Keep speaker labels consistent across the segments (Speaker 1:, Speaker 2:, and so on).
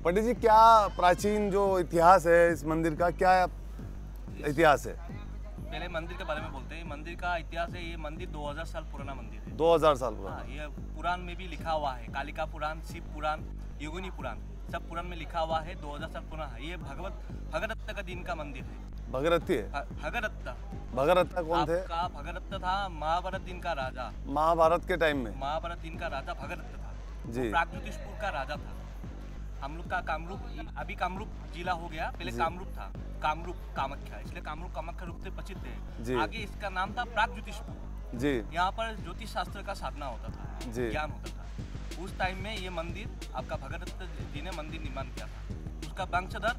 Speaker 1: पंडित जी, क्या प्राचीन जो इतिहास है इस मंदिर का, क्या इतिहास है?
Speaker 2: पहले मंदिर के बारे में बोलते हैं। मंदिर का इतिहास है, ये मंदिर 2000 साल पुराना मंदिर है।
Speaker 1: 2000 साल पुराना।
Speaker 2: हाँ, ये पुराण में भी लिखा हुआ है, कालिका पुराण, शिव पुराण, योगिनी पुराण, सब पुराण में लिखा हुआ है। 2000 साल पुराना है। ये भगदत्त का दिन का मंदिर है।
Speaker 1: भगीरथी है? भगीरथ कौन थे?
Speaker 2: भगदत्त था महाभारत दिन का राजा।
Speaker 1: महाभारत के टाइम में
Speaker 2: महाभारत दिन का राजा भगदत्त था
Speaker 1: जी।
Speaker 2: प्रागज्योतिषपुर का राजा था। हम लोग का कामरूप, अभी कामरूप जिला हो गया, पहले कामरूप था, कामरूप कामाख्या, इसलिए कामरूप कामाख्या रूप से प्रसिद्ध है। आगे इसका नाम था प्रागज्योतिषपुर जी। यहाँ पर ज्योतिष शास्त्र का साधना होता था जी, ज्ञान होता था। उस टाइम में ये मंदिर आपका भगदत्त जी ने मंदिर निर्माण किया था। उसका वंशधर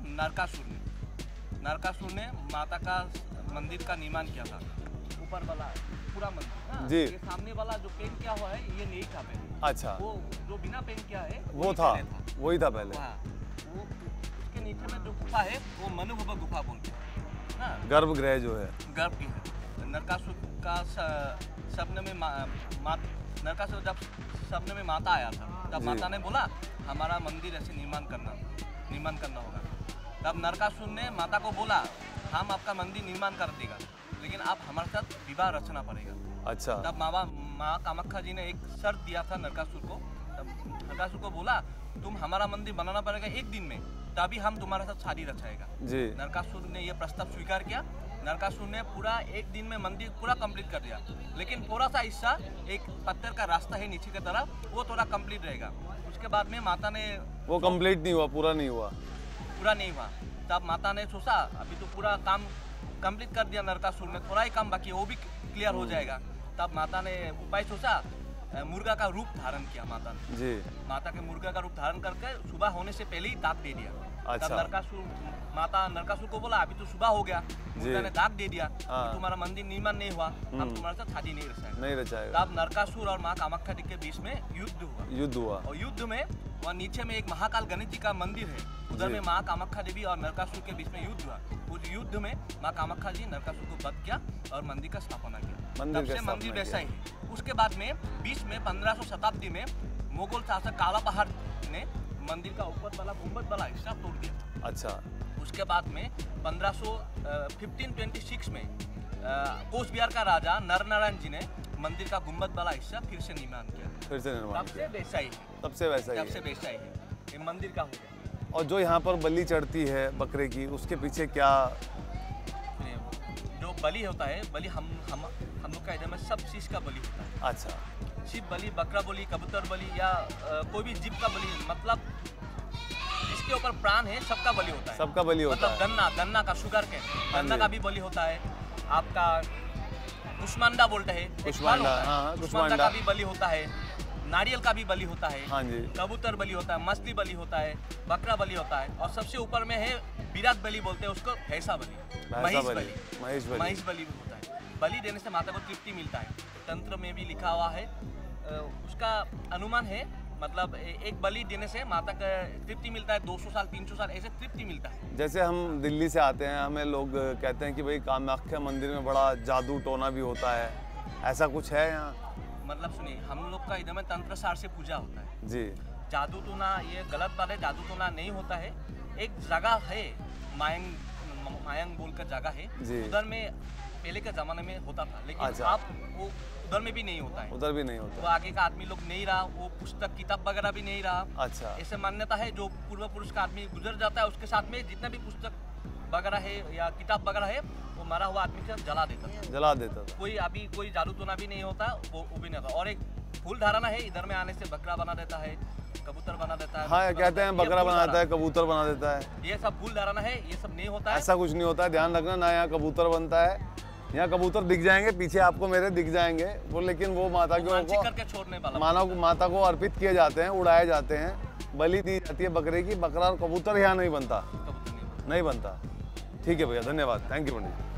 Speaker 2: नरकासुर ने माता का मंदिर का निर्माण किया था। ऊपर वाला पूरा मंदिर ना जी, ये सामने वाला जो पेंट किया हुआ है ये नहीं था पहले। अच्छा, वो जो बिना पेंट किया है वो था, वही था पहले। वो उसके नीचे में जो गुफा है वो मनुभव गुफा बोलते हैं ना,
Speaker 1: गर्भगृह जो है,
Speaker 2: गर्भ की है। नरकासुर का सपने में नरकासुर जब सपने में माता आया था, तब माता ने बोला हमारा मंदिर ऐसे निर्माण करना होगा। तब नरकासुर ने माता को बोला हम आपका मंदिर निर्माण कर देगा, लेकिन आप हमारे साथ विवाह रचना पड़ेगा। अच्छा, तब माँ कामाख्या जी ने एक शर्त दिया था नरकासुर को। तब नरकासुर को बोला तुम हमारा मंदिर बनाना पड़ेगा एक दिन में, तभी हम तुम्हारे साथ शादी रचाएगा जी। नरकासुर ने यह प्रस्ताव स्वीकार किया। नरकासुर ने पूरा एक दिन में मंदिर पूरा कंप्लीट कर दिया, लेकिन थोड़ा सा हिस्सा एक पत्थर का रास्ता है नीचे की तरफ, वो थोड़ा कंप्लीट रहेगा। उसके बाद में माता ने
Speaker 1: वो कंप्लीट नहीं हुआ, पूरा नहीं हुआ।
Speaker 2: तब माता ने सोचा अभी तो पूरा काम कंप्लीट कर दिया नरकासुर ने, थोड़ा ही काम बाकी है वो भी क्लियर हो जाएगा। तब माता ने उपाय सोचा, मुर्गा का रूप धारण किया माता ने जी। माता के मुर्गा का रूप धारण करके सुबह होने से पहले ही दाग दे दिया। अच्छा। तब माता नरकासुर को बोला अभी तो सुबह हो गया, मुर्गा ने दाग दे दिया, तुम्हारा मंदिर निर्माण नहीं हुआ, हम तुम्हारे साथ शादी नहीं रचाएगा। तब नरकासुर और माँ कामाख्या जी के बीच में युद्ध हुआ। और युद्ध में वहाँ नीचे में एक महाकाल गणेश जी का मंदिर है, उधर में माँ कामाख्या देवी और नरकासुर के बीच में युद्ध हुआ। उस युद्ध में माँ कामाख्या जी नरकासुर को वध किया और मंदिर का स्थापना किया। तब से मंदिर वैसा ही है। उसके बाद में बीच में 1500 शताब्दी में मुगल शासक काला पहाड़ ने मंदिर का ऊपर वाला गुंबद वाला हिस्सा तोड़ दिया। अच्छा। उसके बाद में 1526 में कोच बिहार का राजा नरनारायण जी ने मंदिर का गुंबद वाला हिस्सा फिर से निर्माण किया। तब से वैसा ही है। ये मंदिर का हो गया।
Speaker 1: और जो यहाँ पर बलि चढ़ती है बकरे की, उसके पीछे क्या?
Speaker 2: जो बलि होता है, बलि हम लोग का इधर में सब चीज का बलि होता है। अच्छा। शिव बलि, बकरा बलि, कबूतर बलि या कोई भी जीव का बलि, मतलब जिसके ऊपर प्राण है सबका बलि होता है।
Speaker 1: सबका बलि होता है।
Speaker 2: मतलब गन्ना का, शुगर के गन्ना का भी बलि होता है। आपका कुष्मांडा बोलते हैं, कुष्मांडा का भी बलि होता है। नारियल का भी बलि होता है। हाँ जी। कबूतर बलि होता है, मछली बलि होता है, बकरा बलि होता है, और सबसे ऊपर में है विराट बलि बोलते हैं उसको, भैंसा बलि, महिष बलि भी होता है। बलि देने से माता को तृप्ति मिलता है। तंत्र में भी लिखा हुआ है, उसका अनुमान है, मतलब एक बलि देने से माता का तृप्ति मिलता है। 200 साल 300 साल ऐसे तृप्ति मिलता है।
Speaker 1: जैसे हम दिल्ली से आते हैं, हमें लोग कहते हैं कि भाई कामाख्या मंदिर में बड़ा जादू टोना भी होता है, ऐसा कुछ है यहाँ?
Speaker 2: मतलब सुनिए, हम लोग का इधर में तंत्र सार से पूजा होता है
Speaker 1: जी।
Speaker 2: जादू टोना ये गलत बात है, जादू टोना नहीं होता है। एक जगह है मायंग बोल कर जगह है, उधर में पहले के जमाने में होता था, लेकिन अच्छा। आप वो उधर में भी नहीं होता है।
Speaker 1: उधर भी नहीं होता।
Speaker 2: वो आगे का आदमी लोग नहीं रहा, वो पुस्तक किताब वगैरह भी नहीं रहा। अच्छा। ऐसे मान्यता है, जो पूर्व पुरुष का आदमी गुजर जाता है उसके साथ में जितना भी पुस्तक वगैरह है या किताब वगैरह है, वो मरा हुआ आदमी के साथ जला देता था। कोई जादू टोना भी नहीं होता, वो भी नहीं होता। और एक फूल धारणा है, इधर में आने से बकरा बना देता है, कबूतर बना देता है।
Speaker 1: हाँ, कहते हैं बकरा बनाता है, कबूतर बना देता है।
Speaker 2: ये सब फूल धारणा है, ये सब नहीं होता है।
Speaker 1: ऐसा कुछ नहीं होता है, ध्यान रखना। ना यहाँ कबूतर बनता है, यहाँ कबूतर दिख जाएंगे पीछे आपको मेरे, दिख जाएंगे वो, लेकिन वो माता
Speaker 2: करके छोड़ने वाला,
Speaker 1: माता को अर्पित किए जाते हैं, उड़ाए जाते हैं, बलि दी जाती है बकरे की। बकरा और कबूतर यहाँ नहीं बनता। ठीक है भैया, धन्यवाद, थैंक यू पंडित।